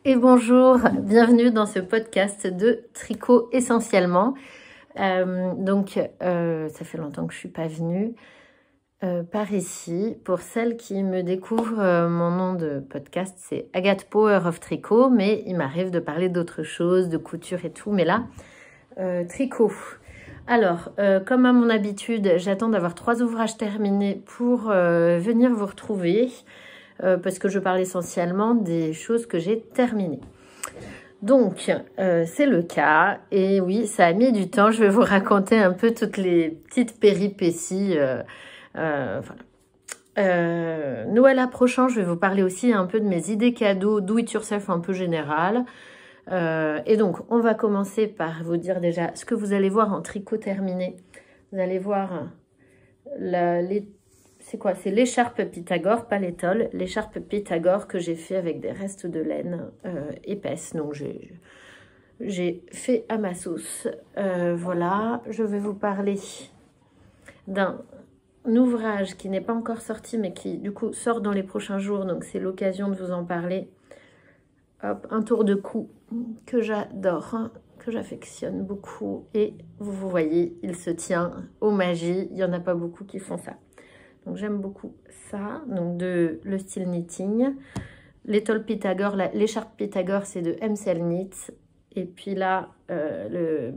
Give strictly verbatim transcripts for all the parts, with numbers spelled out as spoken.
Et bonjour, bienvenue dans ce podcast de tricot essentiellement. Euh, donc, euh, ça fait longtemps que je ne suis pas venue euh, par ici. Pour celles qui me découvrent, euh, mon nom de podcast, c'est Agathe Power of Tricot, mais il m'arrive de parler d'autres choses, de couture et tout, mais là, euh, tricot. Alors, euh, comme à mon habitude, j'attends d'avoir trois ouvrages terminés pour euh, venir vous retrouver. Euh, parce que je parle essentiellement des choses que j'ai terminées. Donc, euh, c'est le cas. Et oui, ça a mis du temps. Je vais vous raconter un peu toutes les petites péripéties. Euh, euh, voilà. euh, Noël approchant, je vais vous parler aussi un peu de mes idées cadeaux, do it yourself un peu général. Euh, et donc, on va commencer par vous dire déjà ce que vous allez voir en tricot terminé. Vous allez voir la, les C'est quoi? C'est l'écharpe Pythagore, pas l'étole. L'écharpe Pythagore que j'ai fait avec des restes de laine euh, épaisse. Donc, j'ai fait à ma sauce. Euh, voilà, je vais vous parler d'un ouvrage qui n'est pas encore sorti, mais qui, du coup, sort dans les prochains jours. Donc, c'est l'occasion de vous en parler. Hop, un tour de cou que j'adore, hein, que j'affectionne beaucoup. Et vous, vous voyez, il se tient aux magies. Il n'y en a pas beaucoup qui font ça. Donc j'aime beaucoup ça, donc de le style knitting. L'étole Pythagore, l'écharpe Pythagore, c'est de M C L Knit. Et puis là, euh, le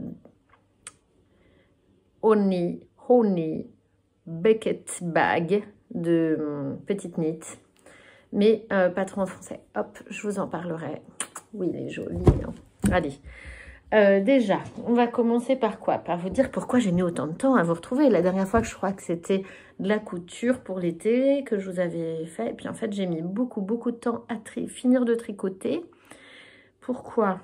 Honey, Honey Bucket Bag de euh, Petite Knit. Mais euh, pas trop en français. Hop, je vous en parlerai. Oui, il est joli. Hein. Allez. Euh, déjà, on va commencer par quoi? Par vous dire pourquoi j'ai mis autant de temps à vous retrouver. La dernière fois, que je crois que c'était de la couture pour l'été que je vous avais fait. Et puis en fait, j'ai mis beaucoup, beaucoup de temps à finir de tricoter. Pourquoi?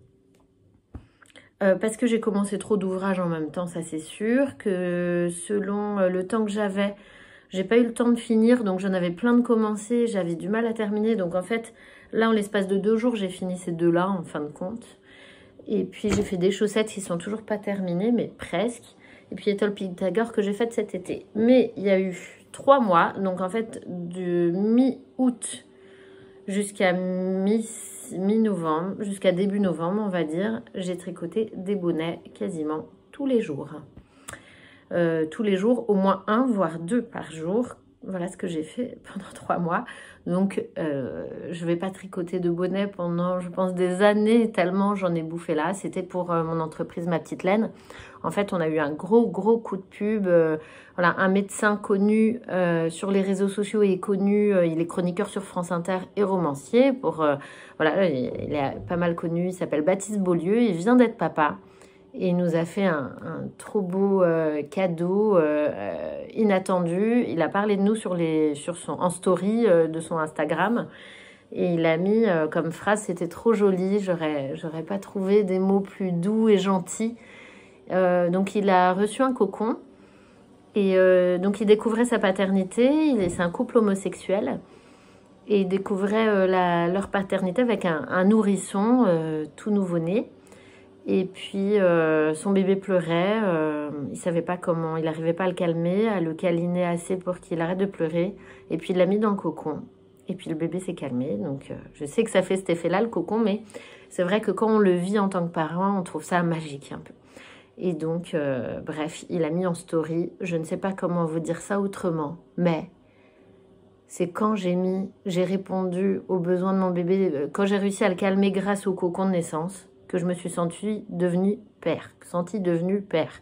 euh, Parce que j'ai commencé trop d'ouvrages en même temps, ça c'est sûr. Que selon le temps que j'avais, j'ai pas eu le temps de finir. Donc j'en avais plein de commencer, j'avais du mal à terminer. Donc en fait, là, en l'espace de deux jours, j'ai fini ces deux-là en fin de compte. Et puis, j'ai fait des chaussettes qui sont toujours pas terminées, mais presque. Et puis, l'étole Pythagore que j'ai faite cet été. Mais il y a eu trois mois. Donc, en fait, de mi-août jusqu'à mi-novembre, jusqu'à début novembre, on va dire, j'ai tricoté des bonnets quasiment tous les jours. Euh, tous les jours, au moins un, voire deux par jour. Voilà ce que j'ai fait pendant trois mois. Donc, euh, je ne vais pas tricoter de bonnet pendant, je pense, des années, tellement j'en ai bouffé là. C'était pour euh, mon entreprise Ma Petite Laine. En fait, on a eu un gros, gros coup de pub. Euh, voilà, un médecin connu euh, sur les réseaux sociaux et connu, euh, il est chroniqueur sur France Inter et romancier. Pour, euh, voilà, il, il est pas mal connu, il s'appelle Baptiste Beaulieu, il vient d'être papa. Et il nous a fait un, un trop beau euh, cadeau euh, euh, inattendu. Il a parlé de nous sur les, sur son, en story euh, de son Instagram. Et il a mis euh, comme phrase, c'était trop joli, j'aurais, j'aurais pas trouvé des mots plus doux et gentils. Euh, donc il a reçu un cocon. Et euh, donc il découvrait sa paternité. C'est un couple homosexuel. Et il découvrait euh, la, leur paternité avec un, un nourrisson euh, tout nouveau-né. Et puis, euh, son bébé pleurait, euh, il savait pas comment, il n'arrivait pas à le calmer, à le câliner assez pour qu'il arrête de pleurer. Et puis, il l'a mis dans le cocon. Et puis, le bébé s'est calmé. Donc, euh, je sais que ça fait cet effet-là, le cocon, mais c'est vrai que quand on le vit en tant que parent, on trouve ça magique un peu. Et donc, euh, bref, il a mis en story, je ne sais pas comment vous dire ça autrement, mais c'est quand j'ai mis, j'ai répondu aux besoins de mon bébé, quand j'ai réussi à le calmer grâce au cocon de naissance, que je me suis sentie devenue père, sentie devenue père.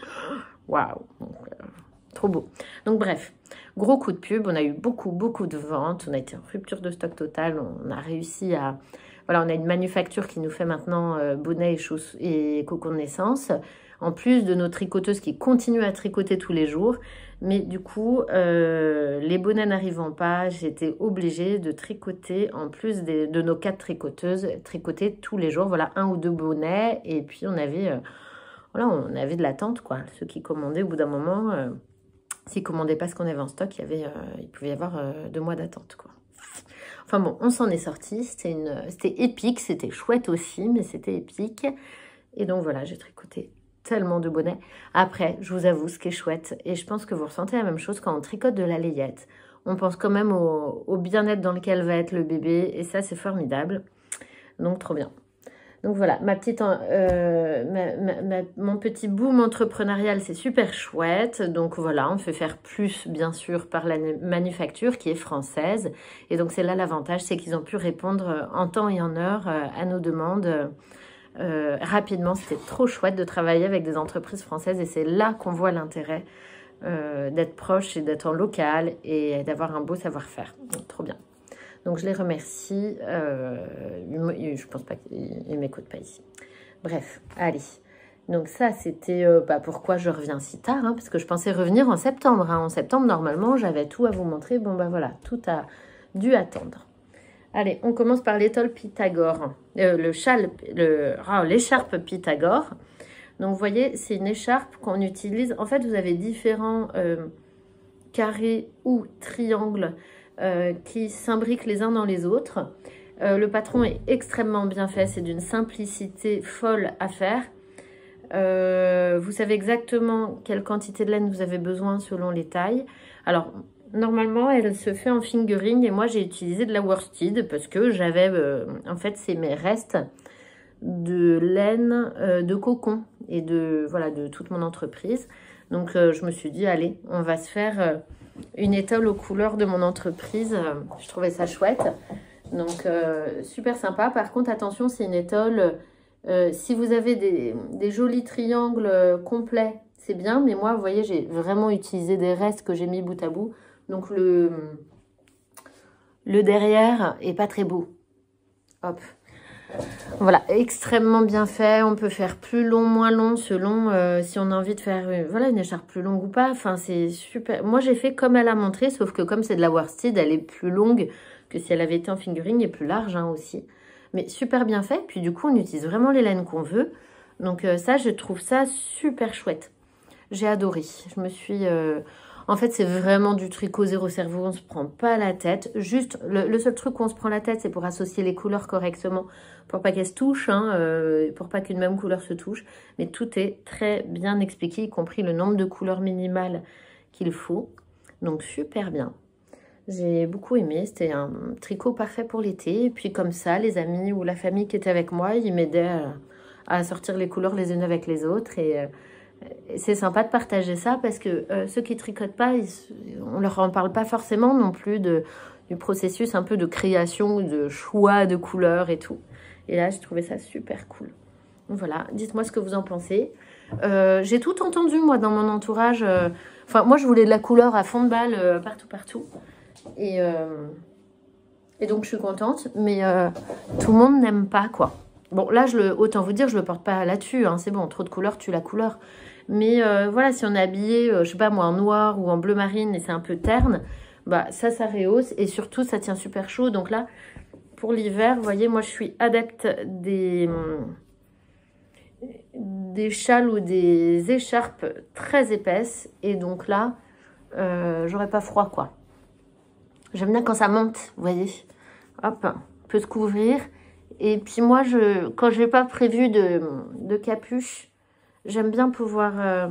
Waouh, euh, trop beau. Donc bref, gros coup de pub, on a eu beaucoup, beaucoup de ventes, on a été en rupture de stock totale, on a réussi à... Voilà, on a une manufacture qui nous fait maintenant euh, bonnets et, chauss et cocon de naissance, en plus de nos tricoteuses qui continuent à tricoter tous les jours. Mais du coup, euh, les bonnets n'arrivant pas, j'étais obligée de tricoter, en plus des, de nos quatre tricoteuses, tricoter tous les jours. Voilà, un ou deux bonnets. Et puis, on avait, euh, voilà, on avait de l'attente, quoi. Ceux qui commandaient, au bout d'un moment, euh, s'ils ne commandaient pas ce qu'on avait en stock, il, y avait, euh, il pouvait y avoir euh, deux mois d'attente, quoi. Enfin bon, on s'en est sorti. C'était épique, c'était chouette aussi, mais c'était épique. Et donc, voilà, j'ai tricoté tellement de bonnets. Après, je vous avoue, ce qui est chouette, et je pense que vous ressentez la même chose quand on tricote de la layette. On pense quand même au, au bien-être dans lequel va être le bébé, et ça, c'est formidable. Donc, trop bien. Donc voilà, ma petite, euh, ma, ma, ma, mon petit boom entrepreneurial, c'est super chouette. Donc voilà, on fait faire plus, bien sûr, par la manufacture qui est française. Et donc c'est là l'avantage, c'est qu'ils ont pu répondre en temps et en heure à nos demandes euh, rapidement. C'était trop chouette de travailler avec des entreprises françaises et c'est là qu'on voit l'intérêt euh, d'être proche et d'être en local et d'avoir un beau savoir-faire. Trop bien. Donc, je les remercie. Euh, je pense pas qu'ils ne m'écoutent pas ici. Bref, allez. Donc, ça, c'était euh, bah, pourquoi je reviens si tard. Hein, parce que je pensais revenir en septembre. Hein. En septembre, normalement, j'avais tout à vous montrer. Bon, bah voilà, tout a dû attendre. Allez, on commence par l'étole Pythagore. Euh, le châle, le, oh, l'écharpe Pythagore. Donc, vous voyez, c'est une écharpe qu'on utilise. En fait, vous avez différents euh, carrés ou triangles Euh, qui s'imbriquent les uns dans les autres. Euh, le patron est extrêmement bien fait, c'est d'une simplicité folle à faire. Euh, vous savez exactement quelle quantité de laine vous avez besoin selon les tailles. Alors, normalement, elle se fait en fingering et moi, j'ai utilisé de la worsted parce que j'avais, euh, en fait, c'est mes restes de laine euh, de cocon et de, voilà, de toute mon entreprise. Donc, euh, je me suis dit, allez, on va se faire... Euh, une étole aux couleurs de mon entreprise. Je trouvais ça chouette. Donc, euh, super sympa. Par contre, attention, c'est une étole. Euh, si vous avez des, des jolis triangles complets, c'est bien. Mais moi, vous voyez, j'ai vraiment utilisé des restes que j'ai mis bout à bout. Donc, le, le derrière est pas très beau. Hop. Voilà, extrêmement bien fait. On peut faire plus long, moins long, selon euh, si on a envie de faire euh, voilà, une écharpe plus longue ou pas. Enfin, c'est super. Moi, j'ai fait comme elle a montré, sauf que comme c'est de la worsted, elle est plus longue que si elle avait été en fingering et plus large hein, aussi. Mais super bien fait. Puis du coup, on utilise vraiment les laines qu'on veut. Donc euh, ça, je trouve ça super chouette. J'ai adoré. Je me suis... Euh... En fait, c'est vraiment du tricot zéro cerveau, on ne se prend pas la tête. Juste, le, le seul truc où on se prend la tête, c'est pour associer les couleurs correctement, pour pas qu'elles se touchent, hein, euh, pour pas qu'une même couleur se touche. Mais tout est très bien expliqué, y compris le nombre de couleurs minimales qu'il faut. Donc, super bien. J'ai beaucoup aimé, c'était un tricot parfait pour l'été. Et puis comme ça, les amis ou la famille qui était avec moi, ils m'aidaient à sortir les couleurs les unes avec les autres. Et... Euh, c'est sympa de partager ça parce que euh, ceux qui tricotent pas, ils, on leur en parle pas forcément non plus de, du processus un peu de création, de choix de couleurs et tout. Et là, j'ai trouvé ça super cool. Voilà, dites-moi ce que vous en pensez. Euh, j'ai tout entendu, moi, dans mon entourage. Euh, enfin, moi, je voulais de la couleur à fond de balle euh, partout, partout. Et, euh, et donc, je suis contente. Mais euh, tout le monde n'aime pas, quoi. Bon, là, je le, autant vous dire, je le porte pas là-dessus. Hein, c'est bon, trop de couleurs, tue la couleur. Mais euh, voilà, si on est habillé, euh, je sais pas moi, en noir ou en bleu marine et c'est un peu terne, bah ça, ça rehausse. Et surtout, ça tient super chaud. Donc là, pour l'hiver, vous voyez, moi, je suis adepte des, des châles ou des écharpes très épaisses. Et donc là, euh, j'aurais pas froid, quoi. J'aime bien quand ça monte, vous voyez. Hop, on peut se couvrir. Et puis moi, je, quand je n'ai pas prévu de, de capuche, j'aime bien pouvoir... Euh,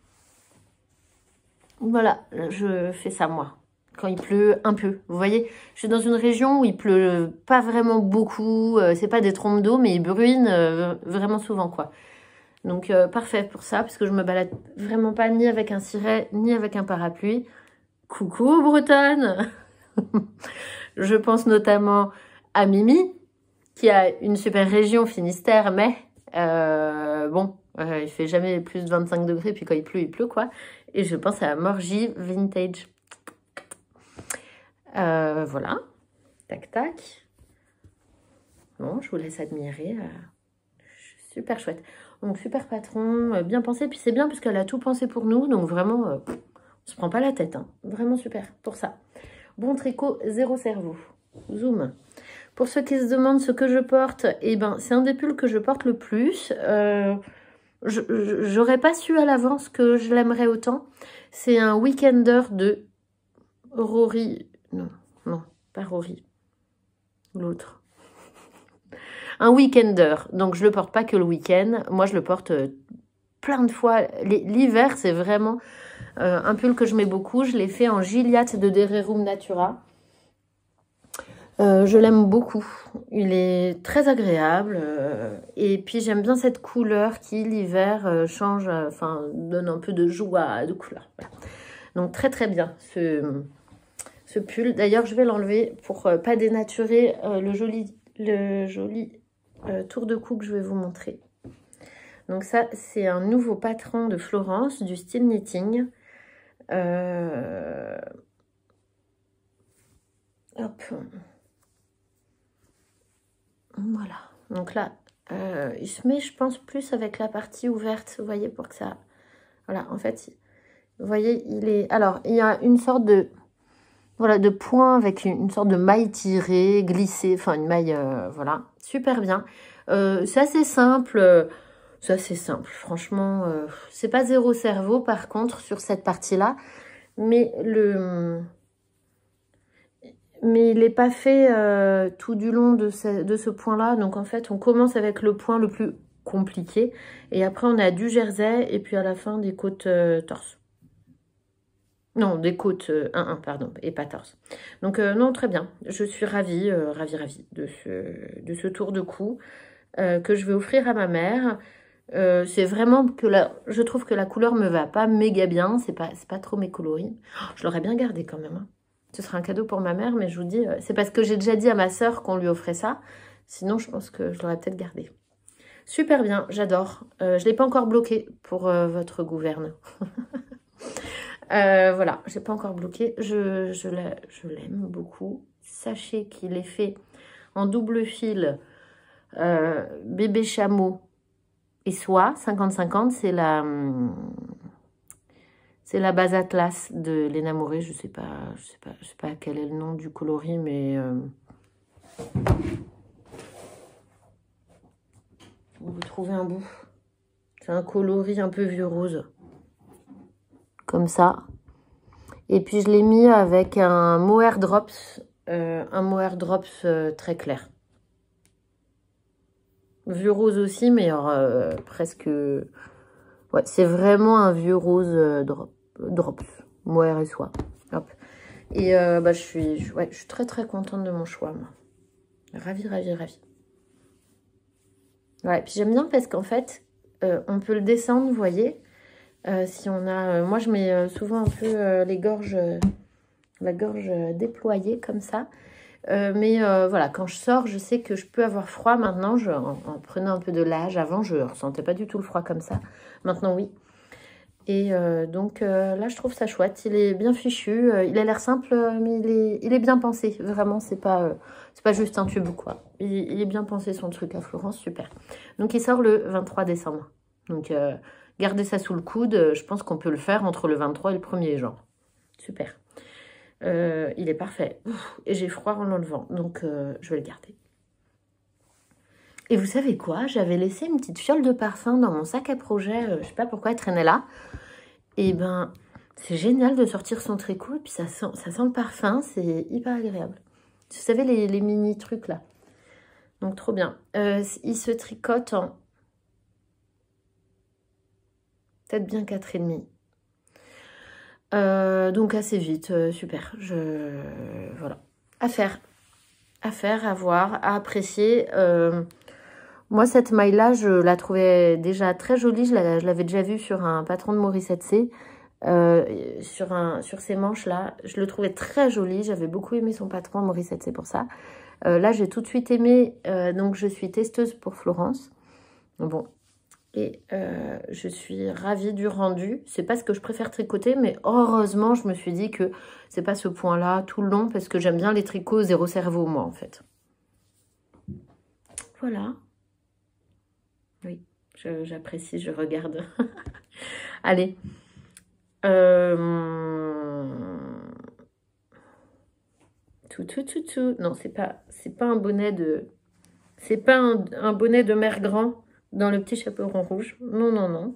voilà, je fais ça moi. Quand il pleut un peu, vous voyez. Je suis dans une région où il pleut pas vraiment beaucoup. Euh, c'est pas des trompes d'eau, mais il bruine euh, vraiment souvent, quoi. Donc, euh, parfait pour ça, parce que je me balade vraiment pas ni avec un ciré, ni avec un parapluie. Coucou, Bretonne. Je pense notamment à Mimi, qui a une super région Finistère, mais euh, bon, euh, il fait jamais plus de vingt-cinq degrés, puis quand il pleut, il pleut, quoi. Et je pense à Morgie Vintage. Euh, voilà. Tac, tac. Bon, je vous laisse admirer. Euh, super chouette. Donc, super patron, euh, bien pensé. Puis c'est bien, parce qu'elle a tout pensé pour nous. Donc, vraiment, euh, on se prend pas la tête. Hein. Vraiment super pour ça. Bon tricot, zéro cerveau. Zoom. Pour ceux qui se demandent ce que je porte, eh ben, c'est un des pulls que je porte le plus. Euh, J'aurais pas su à l'avance que je l'aimerais autant. C'est un Weekender de Rory. Non, non, pas Rory. L'autre. Un Weekender. Donc, je le porte pas que le week-end. Moi, je le porte plein de fois. L'hiver, c'est vraiment euh, un pull que je mets beaucoup. Je l'ai fait en Gilliatt de Dererum Natura. Euh, je l'aime beaucoup. Il est très agréable. Euh, et puis, j'aime bien cette couleur qui, l'hiver, euh, change, euh, enfin, donne un peu de joie, de couleur. Voilà. Donc, très, très bien, ce, ce pull. D'ailleurs, je vais l'enlever pour euh, pas dénaturer euh, le joli, le joli euh, tour de cou que je vais vous montrer. Donc, ça, c'est un nouveau patron de Florence, du style knitting. Euh... Hop. Voilà. Donc là, euh, il se met, je pense, plus avec la partie ouverte, vous voyez, pour que ça... Voilà, en fait, vous voyez, il est... Alors, il y a une sorte de... Voilà, de point avec une, une sorte de maille tirée, glissée, enfin, une maille, euh, voilà, super bien. Euh, c'est assez simple, euh, c'est assez simple, franchement. Euh, c'est pas zéro cerveau, par contre, sur cette partie-là, mais le... Mais il n'est pas fait euh, tout du long de ce, de ce point-là. Donc, en fait, on commence avec le point le plus compliqué. Et après, on a du jersey. Et puis, à la fin, des côtes euh, torse. Non, des côtes euh, un un, pardon. Et pas torse. Donc, euh, non, très bien. Je suis ravie, euh, ravie, ravie de ce, de ce tour de cou euh, que je vais offrir à ma mère. Euh, c'est vraiment que la, je trouve que la couleur me va pas méga bien. C'est pas, c'est pas trop mes coloris. Oh, je l'aurais bien gardé quand même, hein. Ce sera un cadeau pour ma mère, mais je vous dis, c'est parce que j'ai déjà dit à ma sœur qu'on lui offrait ça. Sinon, je pense que je l'aurais peut-être gardé. Super bien, j'adore. Euh, je ne l'ai pas encore bloqué pour euh, votre gouverne. euh, voilà, je n'ai pas encore bloqué. Je, je l'aime beaucoup. Sachez qu'il est fait en double fil euh, bébé chameau et soie. cinquante cinquante, c'est la... Hum, c'est la base Atlas de Léna Moré. Je sais pas, je sais pas, je sais pas quel est le nom du coloris, mais euh... vous trouvez un bout. C'est un coloris un peu vieux rose, comme ça. Et puis je l'ai mis avec un mohair drops, euh, un mohair drops euh, très clair. Vieux rose aussi, mais alors, euh, presque. Ouais, c'est vraiment un vieux rose euh, drop, drops, mohair et soie. Hop. Et euh, bah, je, suis, je, ouais, je suis très très contente de mon choix, moi. Ravie, ravie, ravie. Ouais, puis j'aime bien parce qu'en fait, euh, on peut le descendre, vous voyez. Euh, si on a... Euh, moi, je mets euh, souvent un peu euh, les gorges... Euh, la gorge déployée comme ça. Euh, mais euh, voilà, quand je sors, je sais que je peux avoir froid. Maintenant, je, en, en prenant un peu de l'âge, avant, je ne ressentais pas du tout le froid comme ça. Maintenant, oui. Et euh, donc euh, là, je trouve ça chouette. Il est bien fichu. Euh, il a l'air simple, mais il est, il est bien pensé. Vraiment, c'est pas, euh, c'est pas juste un tube ou quoi. Il, il est bien pensé son truc à Florence, super. Donc, il sort le vingt-trois décembre. Donc, euh, gardez ça sous le coude. Je pense qu'on peut le faire entre le vingt-trois et le premier, genre. Super. Euh, il est parfait. Ouf, et j'ai froid en l'enlevant. Donc, euh, je vais le garder. Et vous savez quoi? J'avais laissé une petite fiole de parfum dans mon sac à projet. Euh, je sais pas pourquoi elle traînait là. Et ben, c'est génial de sortir son tricot. Et puis, ça sent, ça sent le parfum. C'est hyper agréable. Vous savez, les, les mini trucs là. Donc, trop bien. Euh, il se tricote en... peut-être bien quatre et demi. Euh, donc, assez vite. Euh, super. Je... Voilà. À faire. À faire, à voir, à apprécier. Euh... Moi, cette maille-là, je la trouvais déjà très jolie. Je l'avais déjà vue sur un patron de Morissette C. Euh, sur, un, sur ces manches-là. Je le trouvais très joli. J'avais beaucoup aimé son patron Morissette C pour ça. Euh, là, j'ai tout de suite aimé. Euh, donc, je suis testeuse pour Florence. Bon. Et euh, je suis ravie du rendu. C'est pas ce que je préfère tricoter, mais heureusement, je me suis dit que c'est pas ce point-là tout le long, parce que j'aime bien les tricots zéro cerveau, moi, en fait. Voilà. Oui, j'apprécie, je, je regarde. Allez. Euh... Tout, tout, tout, tout. Non, c'est pas, c'est pas un bonnet de... C'est pas un, un bonnet de mère grand dans le petit chaperon rouge. Non, non, non.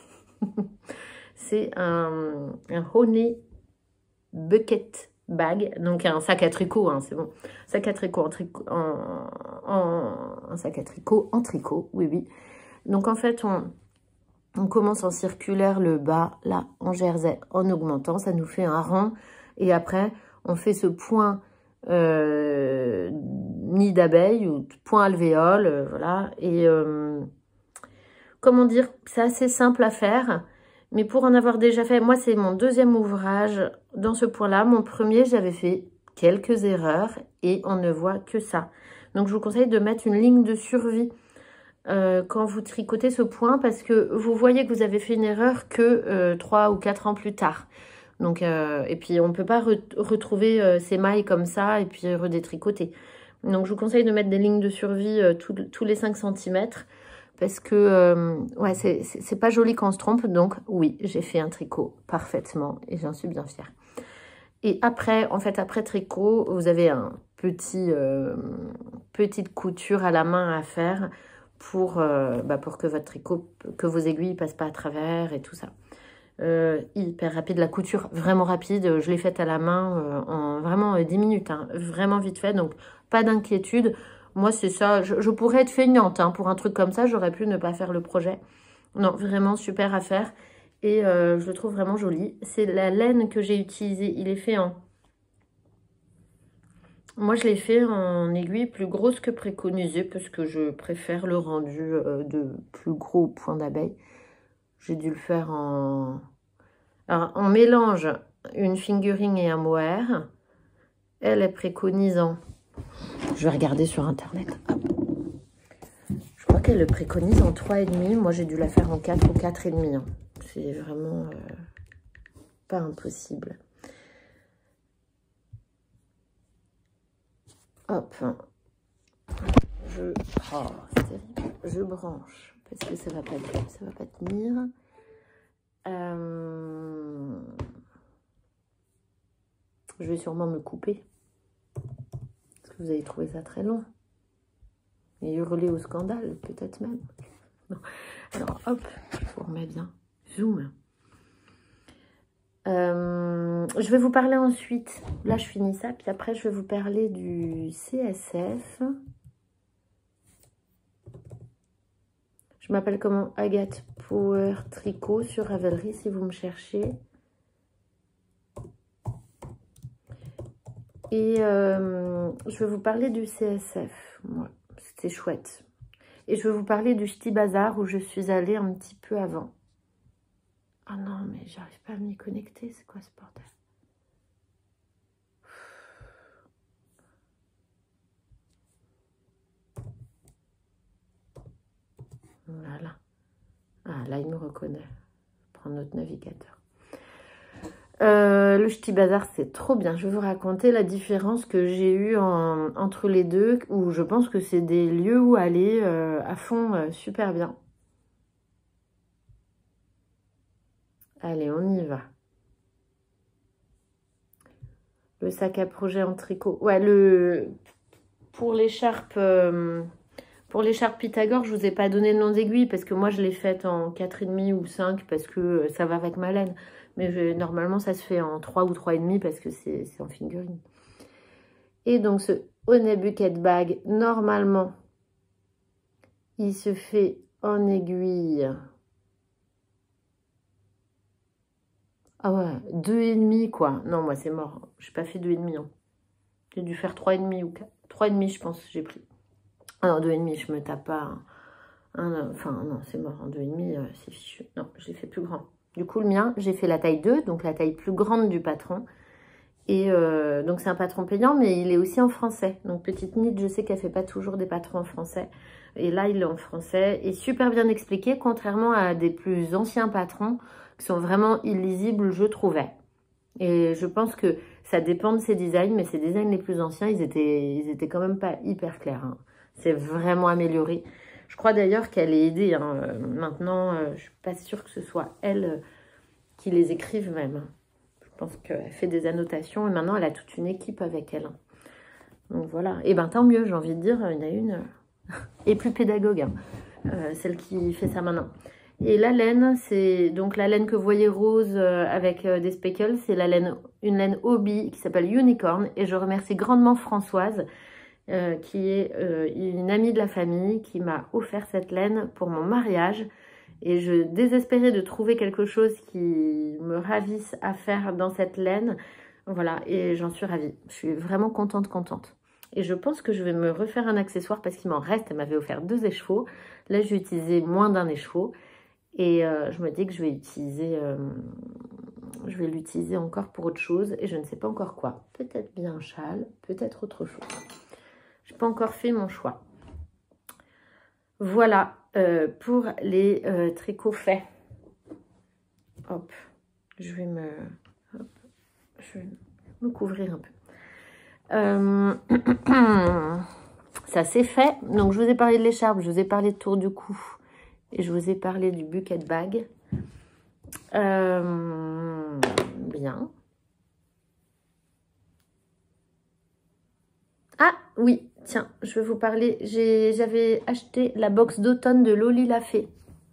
C'est un, un honey bucket bag. Donc, un sac à tricot, hein, c'est bon. Sac à tricot en tricot. En, en, un sac à tricot en tricot, oui, oui. Donc, en fait, on, on commence en circulaire le bas, là, en jersey, en augmentant. Ça nous fait un rang. Et après, on fait ce point euh, nid d'abeille ou point alvéole, euh, voilà. Et euh, comment dire, c'est assez simple à faire, mais pour en avoir déjà fait, moi c'est mon deuxième ouvrage dans ce point-là. Mon premier, j'avais fait quelques erreurs et on ne voit que ça. Donc je vous conseille de mettre une ligne de survie euh, quand vous tricotez ce point, parce que vous voyez que vous avez fait une erreur que euh, trois ou quatre ans plus tard. Donc, euh, et puis on ne peut pas re retrouver euh, ces mailles comme ça et puis redétricoter. Donc je vous conseille de mettre des lignes de survie euh, tout, tous les cinq centimètres, parce que euh, ouais, c'est pas joli quand on se trompe. Donc oui, j'ai fait un tricot parfaitement et j'en suis bien fière. Et après, en fait, après tricot, vous avez un petit euh, petite couture à la main à faire pour, euh, bah, pour que votre tricot, que vos aiguilles passent pas à travers et tout ça. Euh, hyper rapide, la couture vraiment rapide, je l'ai faite à la main euh, en vraiment euh, dix minutes, hein, vraiment vite fait, donc pas d'inquiétude. Moi c'est ça, je, je pourrais être feignante hein, pour un truc comme ça, j'aurais pu ne pas faire le projet. Non, vraiment super à faire et euh, je le trouve vraiment joli. C'est la laine que j'ai utilisée, il est fait en... Moi je l'ai fait en aiguille plus grosse que préconisée parce que je préfère le rendu euh, de plus gros point d'abeille. J'ai dû le faire en... Alors, on mélange une fingering et un mohair. Elle est préconisant. Je vais regarder sur Internet. Hop. Je crois qu'elle le préconise en trois virgule cinq. Moi, j'ai dû la faire en quatre ou quatre virgule cinq. Hein. C'est vraiment euh, pas impossible. Hop. Je... Oh, c'est terrible. Je branche. Parce que ça va pas, ça va pas tenir. Euh... Je vais sûrement me couper. Parce que vous avez trouvé ça très long. Et hurler au scandale, peut-être même. Non. Alors, hop, je vous remets bien. Zoom. Euh, je vais vous parler ensuite. Là, je finis ça. Puis après, je vais vous parler du C S F. Je m'appelle comment? Agathe Power Tricot sur Ravelry, si vous me cherchez. Et euh, je vais vous parler du C S F. Ouais, c'était chouette. Et je vais vous parler du Ch'ti Bazar où je suis allée un petit peu avant. Ah non, mais j'arrive pas à m'y connecter. C'est quoi ce bordel? Voilà. Ah, là, il me reconnaît. Je prends notre navigateur. Euh, le Ch'ti Bazar, c'est trop bien. Je vais vous raconter la différence que j'ai eue en, entre les deux, où je pense que c'est des lieux où aller euh, à fond, euh, super bien. Allez, on y va. Le sac à projet en tricot. Ouais, le pour l'écharpe... Euh... Pour l'écharpe Pythagore, je ne vous ai pas donné le nom d'aiguille parce que moi, je l'ai faite en quatre virgule cinq ou cinq parce que ça va avec ma laine. Mais je, normalement, ça se fait en trois ou trois virgule cinq parce que c'est en fingering. Et donc, ce Honey Bucket Bag, normalement, il se fait en aiguille. Ah ouais, deux virgule cinq quoi. Non, moi, c'est mort. Je n'ai pas fait deux virgule cinq. Hein. J'ai dû faire trois virgule cinq ou quatre. trois virgule cinq, je pense, j'ai pris. Alors, deux virgule cinq, je me tape pas. Un, un, enfin, non, c'est mort. En deux virgule cinq, euh, c'est fichu. Non, j'ai fait plus grand. Du coup, le mien, j'ai fait la taille deux, donc la taille plus grande du patron. Et euh, donc, c'est un patron payant, mais il est aussi en français. Donc, Petite Nid, je sais qu'elle fait pas toujours des patrons en français. Et là, il est en français. Et super bien expliqué, contrairement à des plus anciens patrons qui sont vraiment illisibles, je trouvais. Et je pense que ça dépend de ses designs, mais ses designs les plus anciens, ils étaient, ils étaient quand même pas hyper clairs. Hein. C'est vraiment amélioré. Je crois d'ailleurs qu'elle est aidée. Hein. Maintenant, euh, je ne suis pas sûre que ce soit elle euh, qui les écrive même. Je pense qu'elle fait des annotations et maintenant, elle a toute une équipe avec elle. Hein. Donc voilà. Et bien, tant mieux, j'ai envie de dire. Il y en a une euh, et plus pédagogue. Hein. Euh, celle qui fait ça maintenant. Et la laine, c'est donc la laine que vous voyez rose euh, avec euh, des speckles. C'est la laine, une laine Hobby qui s'appelle Unicorn. Et je remercie grandement Françoise. Euh, qui est euh, une amie de la famille qui m'a offert cette laine pour mon mariage et je désespérais de trouver quelque chose qui me ravisse à faire dans cette laine. Voilà, et j'en suis ravie. Je suis vraiment contente, contente. Et je pense que je vais me refaire un accessoire parce qu'il m'en reste. Elle m'avait offert deux écheveaux. Là, j'ai utilisé moins d'un écheveau. Et euh, je me dis que je vais utiliser... Euh, je vais l'utiliser encore pour autre chose. Et je ne sais pas encore quoi. Peut-être bien un châle, peut-être autre chose. Je n'ai pas encore fait mon choix. Voilà euh, pour les euh, tricots faits. Hop, je vais me... Hop, je vais me couvrir un peu. Euh, ça c'est fait. Donc je vous ai parlé de l'écharpe, je vous ai parlé de tour du cou et je vous ai parlé du bucket bag. Euh, bien. Ah oui, tiens, je vais vous parler. J'avais acheté la box d'automne de Loli la Fée.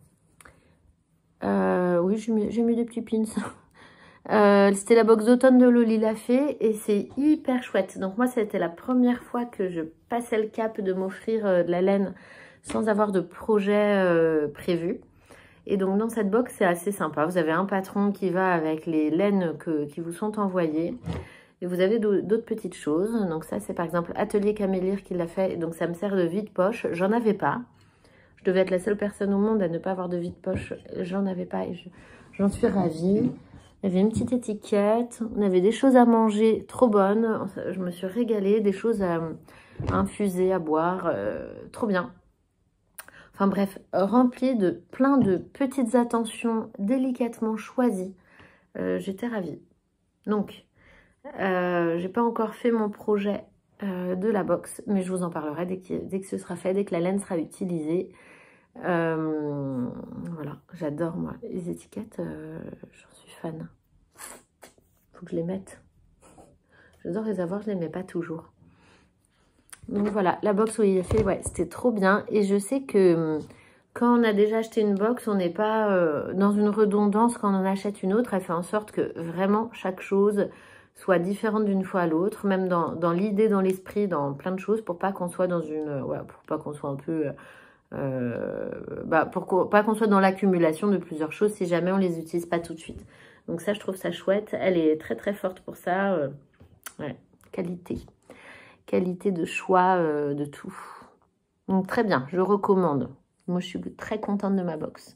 Euh, oui, j'ai mis, mis des petits pins. Euh, c'était la box d'automne de Loli la Fée et c'est hyper chouette. Donc moi, c'était la première fois que je passais le cap de m'offrir euh, de la laine sans avoir de projet euh, prévu. Et donc dans cette box, c'est assez sympa. Vous avez un patron qui va avec les laines que, qui vous sont envoyées. Et vous avez d'autres petites choses. Donc ça, c'est par exemple Atelier Camélire qui l'a fait. Donc ça me sert de vide-poche. J'en avais pas. Je devais être la seule personne au monde à ne pas avoir de vide-poche. J'en avais pas et j'en suis ravie. Il y avait une petite étiquette, on avait des choses à manger trop bonnes, je me suis régalée, des choses à, à infuser, à boire, euh, trop bien. Enfin bref, rempli de plein de petites attentions délicatement choisies. Euh, J'étais ravie. Donc, euh, j'ai pas encore fait mon projet euh, de la box, mais je vous en parlerai dès que, dès que ce sera fait, dès que la laine sera utilisée. Euh, voilà, j'adore moi les étiquettes, euh, j'en suis fan. Faut que je les mette. J'adore les avoir, je les mets pas toujours. Donc voilà, la box où il a fait, ouais, c'était trop bien. Et je sais que quand on a déjà acheté une box, on n'est pas euh, dans une redondance quand on en achète une autre. Elle fait en sorte que vraiment chaque chose soit différente d'une fois à l'autre, même dans, dans l'idée, dans l'esprit, dans plein de choses, pour pas qu'on soit dans une, ouais, pour pas qu'on soit un peu Euh, bah, pour qu pas qu'on soit dans l'accumulation de plusieurs choses si jamais on les utilise pas tout de suite. Donc ça, je trouve ça chouette. Elle est très très forte pour ça. Euh, ouais, qualité. Qualité de choix euh, de tout. Donc très bien, je recommande. Moi, je suis très contente de ma box.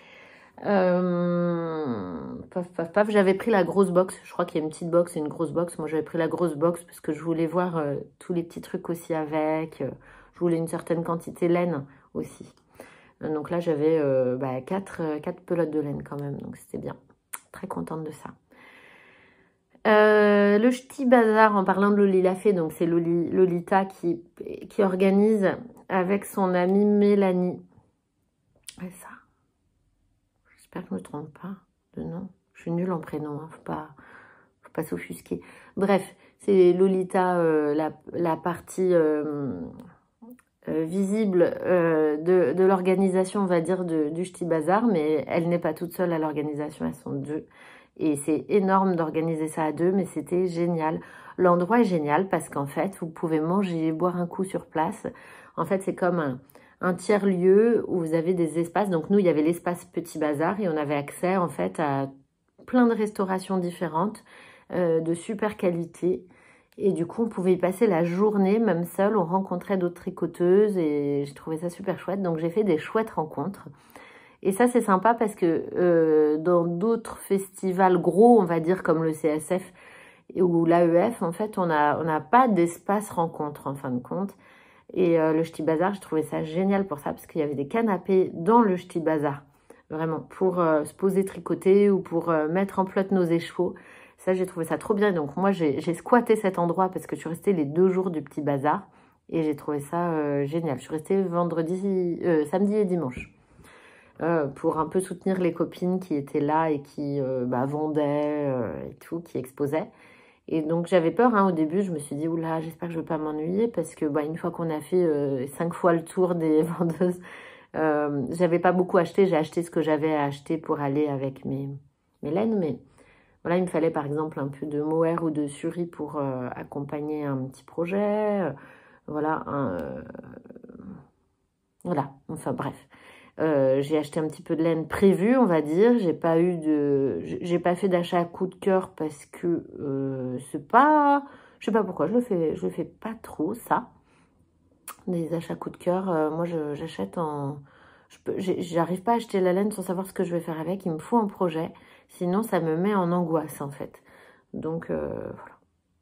Euh, paf, paf, paf. J'avais pris la grosse box. Je crois qu'il y a une petite box et une grosse box. Moi, j'avais pris la grosse box parce que je voulais voir euh, tous les petits trucs aussi avec. Euh, je voulais une certaine quantité de laine aussi. Donc là, j'avais euh, bah, quatre pelotes de laine quand même. Donc c'était bien. Très contente de ça. Euh, le Ch'ti Bazar, en parlant de Loli la Fée, donc c'est Loli, Lolita qui, qui organise avec son amie Mélanie. Ouais, ça. J'espère que je ne me trompe pas de nom. Je suis nulle en prénom, hein. Faut pas, faut pas s'offusquer. Bref, c'est Lolita, euh, la, la partie euh, euh, visible euh, de, de l'organisation, on va dire, de, du Ch'ti Bazar, mais elle n'est pas toute seule à l'organisation, elles sont deux. Et c'est énorme d'organiser ça à deux, mais c'était génial. L'endroit est génial parce qu'en fait, vous pouvez manger et boire un coup sur place. En fait, c'est comme un, un tiers-lieu où vous avez des espaces. Donc nous, il y avait l'espace Petit Bazar et on avait accès en fait à plein de restaurations différentes, euh, de super qualité. Et du coup, on pouvait y passer la journée, même seul. On rencontrait d'autres tricoteuses et j'ai trouvé ça super chouette. Donc j'ai fait des chouettes rencontres. Et ça, c'est sympa parce que euh, dans d'autres festivals gros, on va dire, comme le C S F ou l'A E F, en fait, on n'a on n'a pas d'espace rencontre, en fin de compte. Et euh, le Ch'ti Bazar, j'ai trouvé ça génial pour ça, parce qu'il y avait des canapés dans le Ch'ti Bazar, vraiment, pour euh, se poser tricoter ou pour euh, mettre en flotte nos écheveaux. Ça, j'ai trouvé ça trop bien. Donc moi, j'ai squatté cet endroit parce que je suis restée les deux jours du Petit Bazar. Et j'ai trouvé ça euh, génial. Je suis restée vendredi, euh, samedi et dimanche. Euh, pour un peu soutenir les copines qui étaient là et qui euh, bah, vendaient euh, et tout, qui exposaient. Et donc j'avais peur hein, au début, je me suis dit, oula, j'espère que je ne vais pas m'ennuyer parce que bah, une fois qu'on a fait euh, cinq fois le tour des vendeuses, euh, j'avais pas beaucoup acheté, j'ai acheté ce que j'avais à acheter pour aller avec mes, mes laines, mais voilà, il me fallait par exemple un peu de mohair ou de suri pour euh, accompagner un petit projet, euh, voilà, un, euh, voilà, enfin bref. Euh, j'ai acheté un petit peu de laine prévue, on va dire. J'ai pas eu de, j'ai pas fait d'achat à coup de cœur parce que euh, c'est pas, je sais pas pourquoi, je le fais, je le fais pas trop ça. Des achats coup de cœur, euh, moi j'achète en, j'arrive pas à acheter la laine sans savoir ce que je vais faire avec. Il me faut un projet, sinon ça me met en angoisse en fait. Donc euh, voilà.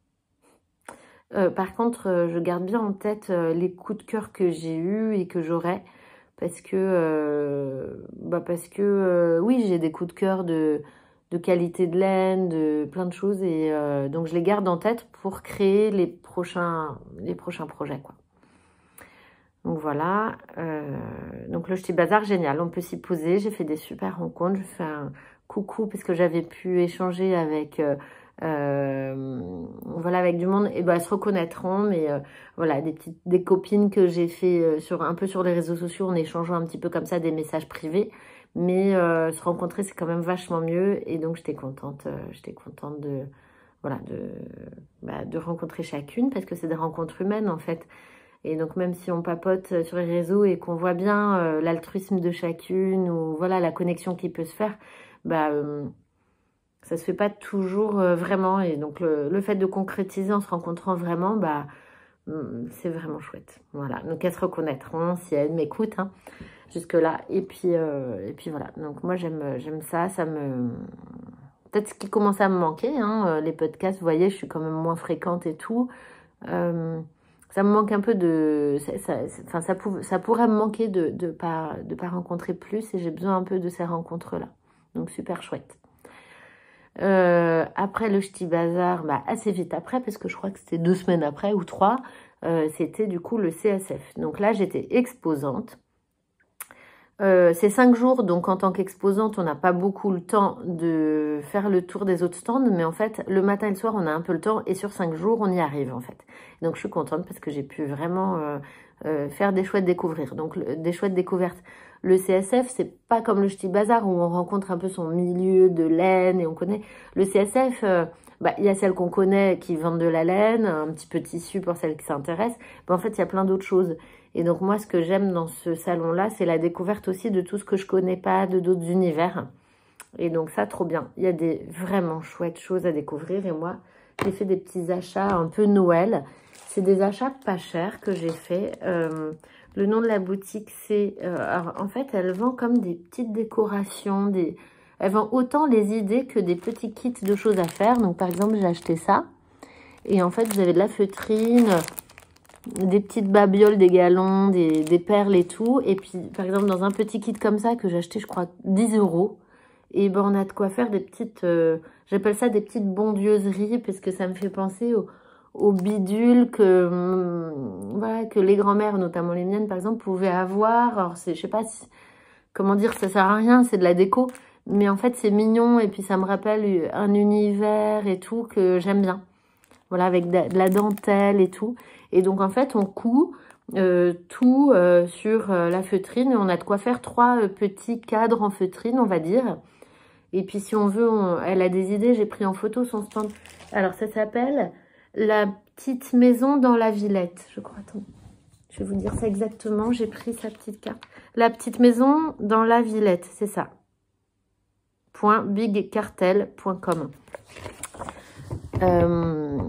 Euh, par contre, euh, je garde bien en tête euh, les coups de cœur que j'ai eus et que j'aurai. Parce que, euh, bah parce que euh, oui, j'ai des coups de cœur de, de qualité de laine, de plein de choses. Et euh, donc, je les garde en tête pour créer les prochains, les prochains projets, quoi. Donc, voilà. Euh, donc, le Ch'ti Bazar, génial. On peut s'y poser. J'ai fait des super rencontres. Je fais un coucou parce que j'avais pu échanger avec... Euh, Euh, voilà, avec du monde, et ben elles se reconnaîtront, mais euh, voilà, des petites des copines que j'ai fait euh, sur un peu sur les réseaux sociaux, en échangeant un petit peu comme ça des messages privés, mais euh, se rencontrer c'est quand même vachement mieux, et donc j'étais contente, euh, j'étais contente de voilà de bah, de rencontrer chacune, parce que c'est des rencontres humaines en fait, et donc même si on papote sur les réseaux et qu'on voit bien euh, l'altruisme de chacune, ou voilà la connexion qui peut se faire, bah euh, ça se fait pas toujours euh, vraiment, et donc le, le fait de concrétiser en se rencontrant vraiment, bah c'est vraiment chouette. Voilà, donc elles se reconnaîtront si elles m'écoutent hein, jusque là, et puis euh, et puis voilà. Donc moi j'aime j'aime ça, ça me peut-être ce qui commence à me manquer, hein, les podcasts. Vous voyez, je suis quand même moins fréquente et tout. Euh, ça me manque un peu de, ça, ça, enfin ça, pour, ça pourrait me manquer de de pas de pas rencontrer plus, et j'ai besoin un peu de ces rencontres là. Donc super chouette. Euh, après le Ch'ti Bazar, bah, assez vite après, parce que je crois que c'était deux semaines après ou trois, euh, c'était du coup le C S F. Donc là, j'étais exposante. Euh, c'est cinq jours, donc en tant qu'exposante, on n'a pas beaucoup le temps de faire le tour des autres stands, mais en fait, le matin et le soir, on a un peu le temps, et sur cinq jours, on y arrive en fait. Donc je suis contente parce que j'ai pu vraiment euh, euh, faire des chouettes découvrir. Donc le, des chouettes découvertes. Le C S F, c'est pas comme le Ch'ti Bazar où on rencontre un peu son milieu de laine et on connaît. Le C S F, euh, bah, y a celles qu'on connaît qui vendent de la laine, un petit peu de tissu pour celles qui s'intéressent. Mais en fait, il y a plein d'autres choses. Et donc moi, ce que j'aime dans ce salon-là, c'est la découverte aussi de tout ce que je connais pas, de d'autres univers. Et donc ça, trop bien. Il y a des vraiment chouettes choses à découvrir. Et moi, j'ai fait des petits achats un peu Noël. C'est des achats pas chers que j'ai fait. Euh, le nom de la boutique, c'est... Euh, alors, en fait, elle vend comme des petites décorations. Des, elle vend autant les idées que des petits kits de choses à faire. Donc, par exemple, j'ai acheté ça. Et en fait, vous avez de la feutrine, des petites babioles, des galons, des, des perles et tout. Et puis, par exemple, dans un petit kit comme ça que j'ai acheté, je crois, dix euros. Et ben, on a de quoi faire des petites... Euh, j'appelle ça des petites bondieuseries parce que ça me fait penser au... aux bidules que, hum, voilà, que les grand-mères, notamment les miennes, par exemple, pouvaient avoir. Alors, c'est, je sais pas si, comment dire, ça sert à rien, c'est de la déco. Mais en fait, c'est mignon et puis ça me rappelle un univers et tout que j'aime bien. Voilà, avec de, de la dentelle et tout. Et donc, en fait, on coud euh, tout euh, sur euh, la feutrine et on a de quoi faire trois euh, petits cadres en feutrine, on va dire. Et puis, si on veut, on, elle a des idées. J'ai pris en photo son stand. Alors, ça s'appelle... La petite maison dans la Villette, je crois. Attends, je vais vous dire ça exactement. J'ai pris sa petite carte. La petite maison dans la Villette, c'est ça. big cartel point com. Euh...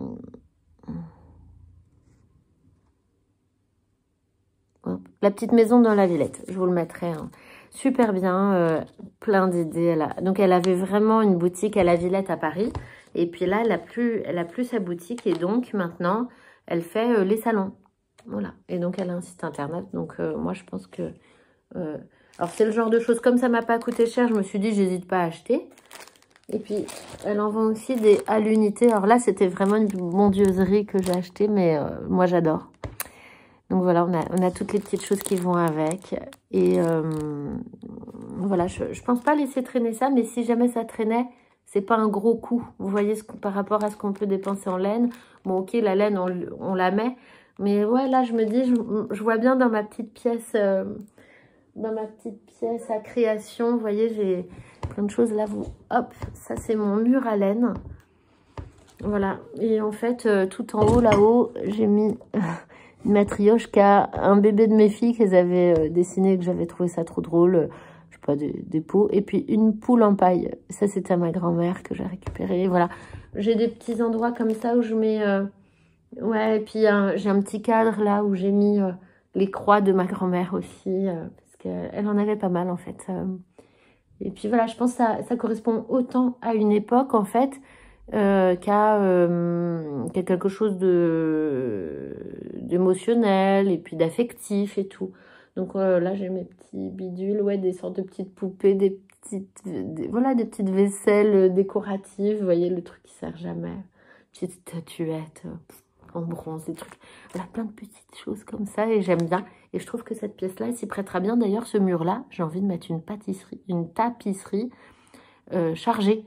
La petite maison dans la Villette, je vous le mettrai. Hein. Super bien, euh, plein d'idées. Elle a... Donc, elle avait vraiment une boutique à la Villette à Paris. Et puis là, elle a plus, elle a plus sa boutique. Et donc, maintenant, elle fait euh, les salons. Voilà. Et donc, elle a un site internet. Donc, euh, moi, je pense que... Euh... Alors, c'est le genre de choses, comme ça m'a pas coûté cher, je me suis dit, j'hésite pas à acheter. Et puis, elle en vend aussi des à l'unité. Alors là, c'était vraiment une bondieuserie que j'ai achetée, mais euh, moi, j'adore. Donc voilà, on a, on a toutes les petites choses qui vont avec. Et euh, voilà, je ne pense pas laisser traîner ça, mais si jamais ça traînait, c'est pas un gros coût. Vous voyez, ce, par rapport à ce qu'on peut dépenser en laine. Bon, ok, la laine, on, on la met. Mais ouais, là, je me dis, je, je vois bien dans ma petite pièce, euh, dans ma petite pièce à création. Vous voyez, j'ai plein de choses là. Vous, hop, ça, c'est mon mur à laine. Voilà. Et en fait, euh, tout en haut, là-haut, j'ai mis... une matrioshka, un bébé de mes filles qu'elles avaient euh, dessiné, que j'avais trouvé ça trop drôle, euh, je sais pas, des, des pots, et puis une poule en paille. Ça, c'était à ma grand-mère que j'ai récupéré. Voilà, j'ai des petits endroits comme ça où je mets... Euh, ouais, et puis euh, j'ai un petit cadre là où j'ai mis euh, les croix de ma grand-mère aussi, euh, parce qu'elle en avait pas mal en fait. Euh, et puis voilà, je pense que ça, ça correspond autant à une époque en fait, Euh, qu'à euh, qu'à quelque chose de d'émotionnel et puis d'affectif et tout. Donc euh, là j'ai mes petits bidules, ouais, des sortes de petites poupées, des petites des, voilà, des petites vaisselles décoratives, vous voyez, le truc qui sert jamais, petites statuettes en bronze, des trucs, voilà, plein de petites choses comme ça, et j'aime bien. Et je trouve que cette pièce là s'y prêtera bien. D'ailleurs, ce mur là, j'ai envie de mettre une pâtisserie, une tapisserie euh, chargée.